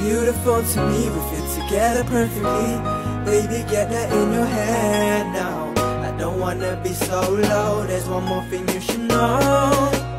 beautiful to me, we fit together perfectly. Baby, get that in your head now. I don't wanna be solo, there's one more thing you should know.